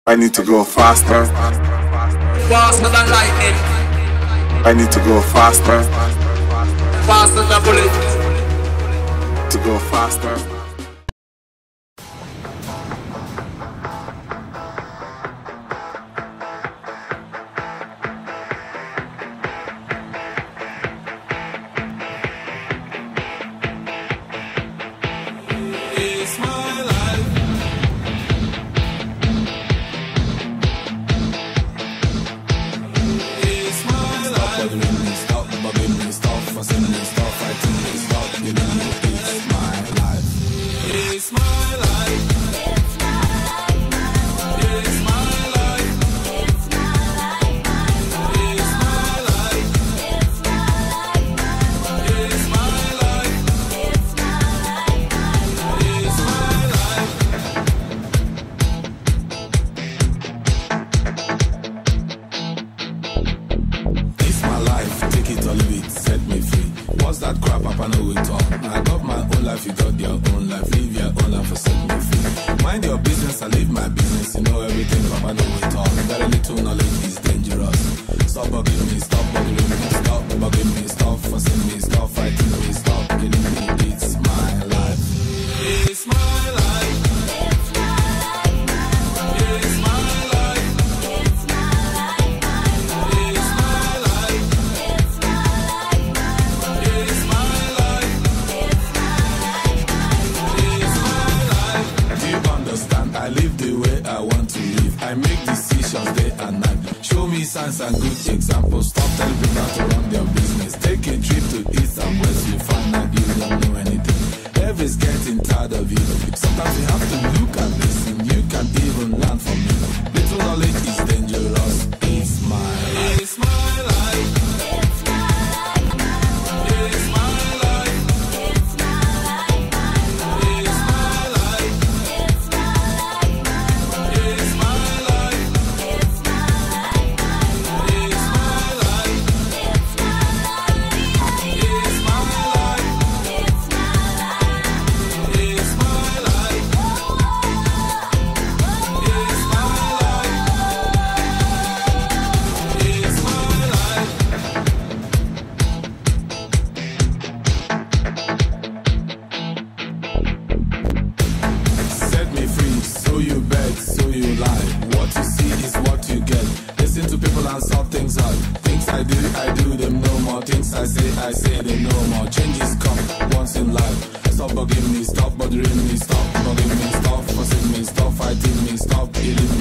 I need to go faster. Faster than lightning. I need to go faster. Faster than bullet. To go faster. It's my life. It's my life. Stop bugging me, stop fussing me, stop fighting me, stop killing me. It's my life. It's my life. It's my life. It's my life. It's my life. It's my life. It's my life. It's my life. It's my life, take it or leave it, set me free. What's that crap, Papa know it all. I got my own life, you got your own life. Live your own life and set me free. Mind your business, I live my business. You know everything, Papa know it all. Very little knowledge is dangerous. Stop bugging me, stop bothering me, stop bugging me, stop fussing me, stop fighting me, stop killing me. It's my life. It's my life. It's my life. It's my life. It's my life. It's my life. It's my life. It's my life. It's my life. Do you understand? I live the way I want to live. I make decisions day and night. Show me signs and good examples. Stop telling people to run their business. Take a trip to east and west. You find out you don't know anything. Everybody's getting tired of you. Sometimes you have to look and listen. You can even learn from me. Little knowledge is dangerous. It's my life. It's my life. It's my life. It's my life. It's my life. It's my life. It's my life. It's my life. It's my life. It's my life. It's my life. It's my life. It's my life. It's my life. It's my life. Set me free, so you beg, so you lie. What you see is what you get. Listen to people and sort things out. Things I do them no more. Things I say them no more. Changes come once in life. Stop bugging me, stop bothering me, stop bugging me, stop fussing me, stop fighting me, stop killing me.